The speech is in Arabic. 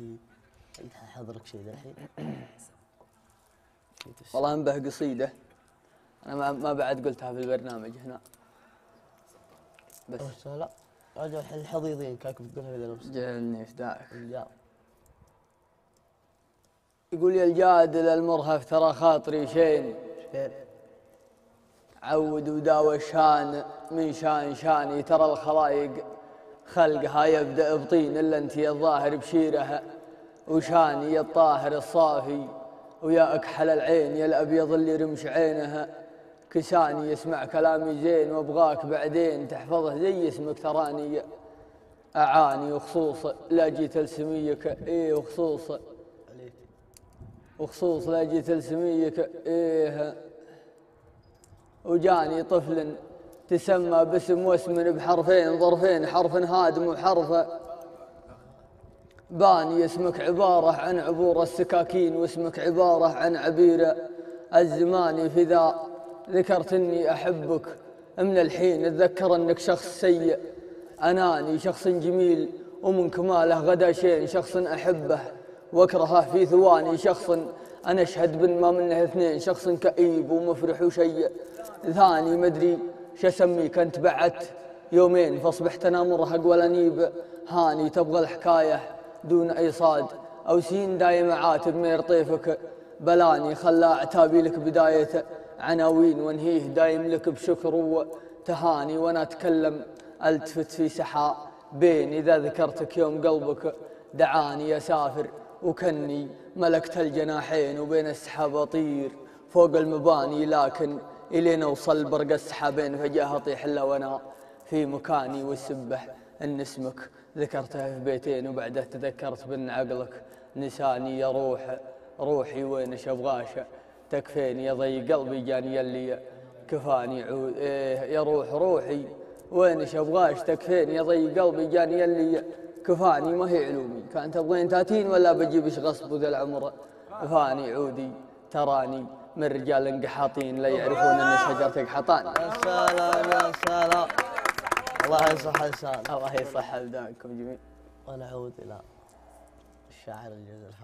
انت حضرك شيء الحين؟ والله انبه قصيده انا ما بعد قلتها في البرنامج هنا بس. لا رجل الحضيضين كانك بتقولها كذا نفسك. جعلني فداك. الجار يقول يا الجادل المرهف ترى خاطري شين عود وداوى الشان من شاني ترى الخلايق خلقها يبدأ بطين إلا أنت يا الظاهر بشيرها وشاني يا الطاهر الصافي ويا أكحل العين يا الأبيض اللي رمش عينها كساني يسمع كلامي زين وابغاك بعدين تحفظه زي اسمك تراني أعاني وخصوص لا جيت لسميك إيه وخصوص لا جيت لسميك إيه وجاني طفل تسمى باسم واسم بحرفين ظرفين حرف هادم وحرف باني اسمك عبارة عن عبور السكاكين واسمك عبارة عن عبير الزمان فذا ذكرت اني احبك من الحين اتذكر انك شخص سيء اناني شخص جميل ومن كماله غدا شين شخص احبه واكرهه في ثواني شخص انا اشهد بن ما منه اثنين شخص كئيب ومفرح وشيء ثاني مدري شو اسميك انت بعدت يومين فاصبحت انا مرهق ولا نيب هاني تبغى الحكايه دون اي صاد او سين دايم عاتب مير طيفك بلاني خلى اعتابي لك بدايه عناوين وانهيه دايم لك بشكر وتهاني وانا اتكلم التفت في سحاء بين اذا ذكرتك يوم قلبك دعاني اسافر وكني ملكت الجناحين وبين السحاب اطير فوق المباني لكن الين اوصل برق السحابين فجاه اطيح الا وانا في مكاني والسبح ان اسمك ذكرته في بيتين وبعده تذكرت بان عقلك نساني يا روحي وينش ابغاش تكفيني يا ضي قلبي جاني اللي كفاني عود إيه يا روحي وينش ابغاش تكفيني يا ضي قلبي جاني اللي كفاني ما هي علومي كانت تبغين تاتين ولا بجيبش غصب ذا العمر فاني عودي تراني من رجال انقحاطين لا يعرفون ان شجرتك حطان. يا سلام يا سلام الله يصح لسانك الله يصح لسانكم جميع. ونعود الى الشاعر الجزائري